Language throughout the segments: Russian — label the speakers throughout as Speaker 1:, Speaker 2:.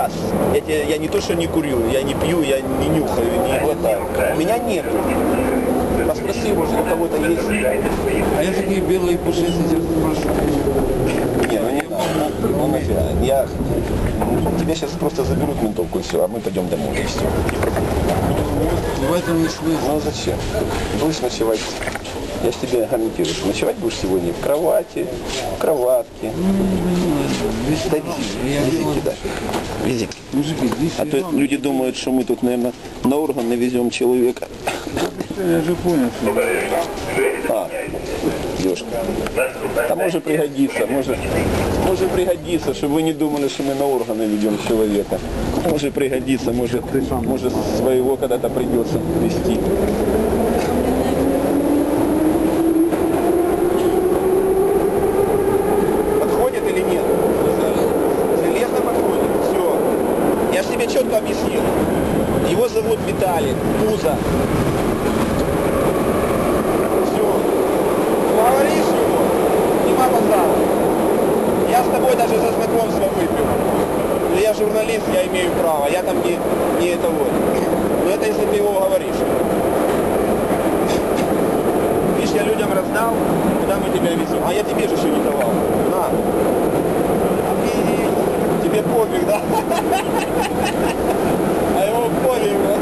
Speaker 1: сейчас. Я не то, что не курю, я не пью, я не нюхаю, не глотаю. У меня нет. Поспроси, может, у кого-то есть.
Speaker 2: А я такие белые пушистые прошу.
Speaker 1: Не, ну не надо. Ну нафига. Тебя сейчас просто заберут в ментовку и все, а мы пойдем домой и все.
Speaker 2: В этом не смысл.
Speaker 1: Ну зачем? Будешь ночевать. Я ж тебе гарантирую, что ночевать будешь сегодня в кровати, в кроватке. Да вези туда. Вези. А то люди думают, что мы тут, наверное, на орган навезем человека.
Speaker 2: Я же понял, что...
Speaker 1: А, девушка. А может пригодится, может пригодится, чтобы вы не думали, что мы на органы ведем человека. Может пригодится, может своего когда-то придется вести. Подходит или нет? Железно подходит. Все. Я же тебе четко объяснил. Его зовут Виталий Пузо. Я с тобой даже за знакомство выпил. Я журналист, я имею право. Я там не это вот. Но это если ты его говоришь. Видишь, я людям раздал, куда мы тебя везем. А я тебе же еще не давал. На. Тебе пофиг, да? А его пофиг, да?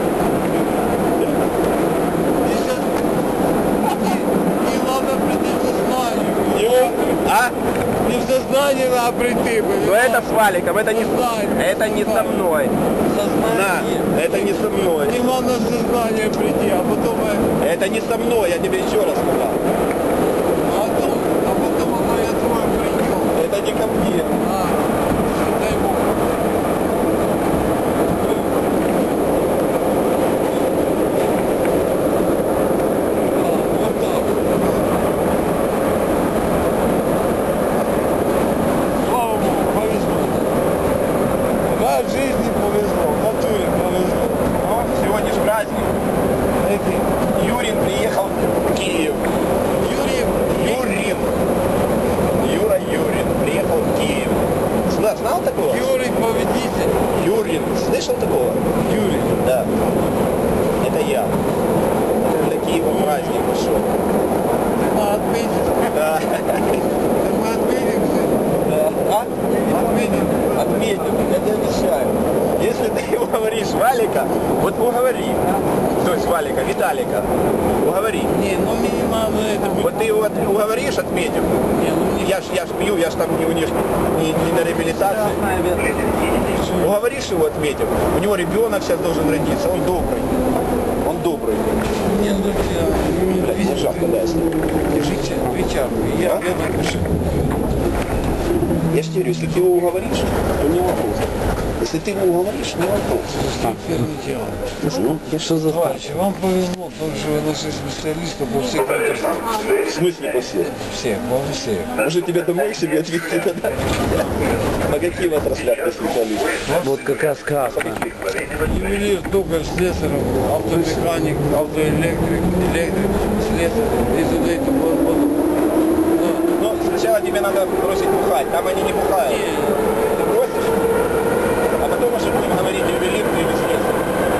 Speaker 2: Не надо прийти в сознание.
Speaker 1: А?
Speaker 2: Не в сознание надо прийти.
Speaker 1: Но это с Валиком, это не со мной.
Speaker 2: Сознание.
Speaker 1: Да, это не со мной.
Speaker 2: Не надо в сознание прийти, а потом...
Speaker 1: Это не со мной, я тебе еще раз сказал.
Speaker 2: А потом я твой придет.
Speaker 1: Это не ко мне.
Speaker 2: Дай Бог. Вот так. Слава Богу, повезло. Да, в жизни повезло, в натуре повезло.
Speaker 1: Но сегодня же праздник. Юрин приехал в Киев. Юрин приехал в Киев. Знал такого?
Speaker 2: Юрий, победитель.
Speaker 1: Юрин. Слышал такого?
Speaker 2: Юрий.
Speaker 1: Да. Это я. Для Киева праздник пошел.
Speaker 2: Отметить.
Speaker 1: Да.
Speaker 2: Мы отметим все.
Speaker 1: Да. А?
Speaker 2: Отметим.
Speaker 1: Отметим, я тебе обещаю. Если ты уговоришь Валика, вот уговори. То есть Валика, Виталика. Уговори.
Speaker 2: Не, ну минимально это будет.
Speaker 1: Вот ты его уговоришь, отметим.
Speaker 2: Не, ну не.
Speaker 1: Я ж пью, я ж там не на реабилитации. Уговоришь его, отметим. У него ребенок сейчас должен родиться, он добрый. Он добрый.
Speaker 2: Не, ну
Speaker 1: Блядь, мне жарко, да, если.
Speaker 2: держите, печатку, я напишу.
Speaker 1: Я ж тебе говорю, если ты его уговоришь, то не вопрос. Если ты его уговоришь, не вопрос.
Speaker 2: Первое дело.
Speaker 1: Ну, что за
Speaker 2: Товарищи, вам повезло, потому что вы нашли специалиста по всех отраслям.
Speaker 1: В смысле по всем?
Speaker 2: Всех, во всех.
Speaker 1: Может тебе домой себе отвезти тогда? На каких отраслях ты специалист?
Speaker 3: Вот какая сказка.
Speaker 2: Ювелир, токарь, слесарь, автомеханик, автоэлектрик, электрик, слесарь, и туда, и туда.
Speaker 1: Ну, сначала тебе надо бросить бухать, там они не бухают. Ты бросишь, а потом уже будем говорить ювелир или слесарь.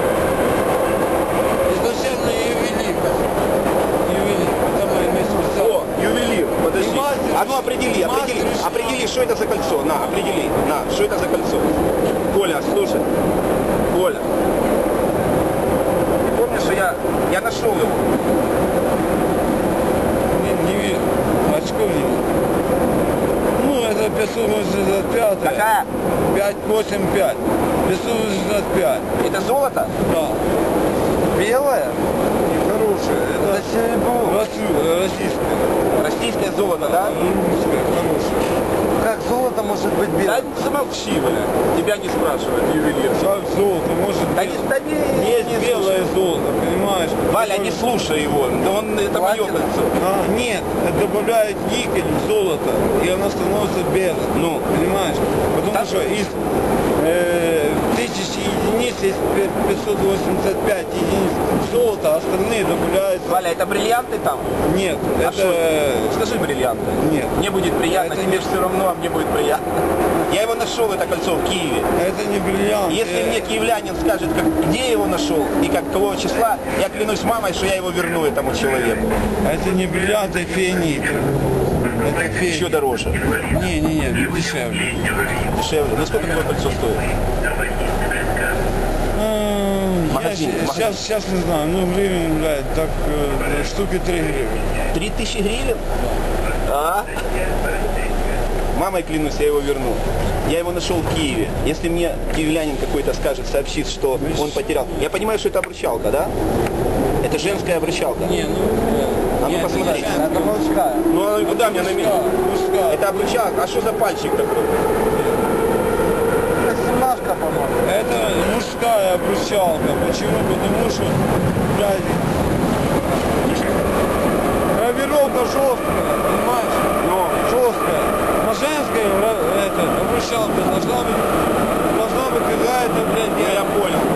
Speaker 2: Изначально ювелир. Ювелир, это мое место.
Speaker 1: О, ювелир, подожди.
Speaker 2: И мастер,
Speaker 1: А ну определи, что это за кольцо. На, определи, что это за кольцо. Коля, слушай. Коля. Ты помнишь, что я нашел его?
Speaker 2: Не вижу. Очко вижу. Ну, это 565.
Speaker 1: Какая?
Speaker 2: 585. 565.
Speaker 1: Это золото?
Speaker 2: Да.
Speaker 1: Белое?
Speaker 2: Хорошее. Это
Speaker 1: серебро.
Speaker 2: Российское.
Speaker 1: Российское золото, да?
Speaker 2: Русское, хорошее.
Speaker 3: Как золото может быть
Speaker 1: Да
Speaker 3: белым?
Speaker 1: замолчи, бля. Тебя не спрашивают, ювелир.
Speaker 2: Как золото может
Speaker 1: Да
Speaker 2: быть?
Speaker 1: не,
Speaker 2: Есть белое золото, понимаешь?
Speaker 1: Валя, не слушай его. Да он это мое кольцо.
Speaker 2: Нет, добавляют никель в золото, и оно становится белым.
Speaker 1: Ну.
Speaker 2: Понимаешь? Потому
Speaker 1: Так.
Speaker 2: что из тысячи единиц есть 585 единиц золота, остальные добавляются.
Speaker 1: Валя, это бриллианты там?
Speaker 2: Нет,
Speaker 1: А
Speaker 2: это...
Speaker 1: что? Скажи бриллианты.
Speaker 2: Нет.
Speaker 1: Мне будет приятно,
Speaker 2: Это
Speaker 1: тебе
Speaker 2: не-
Speaker 1: все равно, а мне будет приятно. Я его нашел, это кольцо, в Киеве.
Speaker 2: Это не бриллиант.
Speaker 1: Если мне киевлянин скажет, где я его нашел и какого числа, я клянусь мамой, что я его верну этому человеку.
Speaker 2: Это не бриллиант, это фианит. Это фианит.
Speaker 1: Еще дороже.
Speaker 2: Не, дешевле.
Speaker 1: Дешевле. Ну сколько такое кольцо стоит? Магазин, магазин.
Speaker 2: Сейчас не знаю, ну гривен, блядь, так штуки 3 гривен.
Speaker 1: 3000 гривен? А? Мамой клянусь, я его верну. Я его нашел в Киеве. Если мне киевлянин какой-то скажет, сообщит, что он потерял. Я понимаю, что это обручалка, да? Это женская обручалка.
Speaker 2: Не, ну...
Speaker 1: А ну посмотри.
Speaker 3: Это мужская.
Speaker 1: Ну она куда мне намекнула?
Speaker 2: Мужская.
Speaker 1: Это обручалка. А что за пальчик такой?
Speaker 3: Это 17, по-моему.
Speaker 2: Это мужская обручалка. Почему? Потому что, блядь, гравировка жесткая, понимаешь?
Speaker 1: Ну,
Speaker 2: Жесткая. На женской обручалка должна быть какая-то, блядь,
Speaker 1: я понял.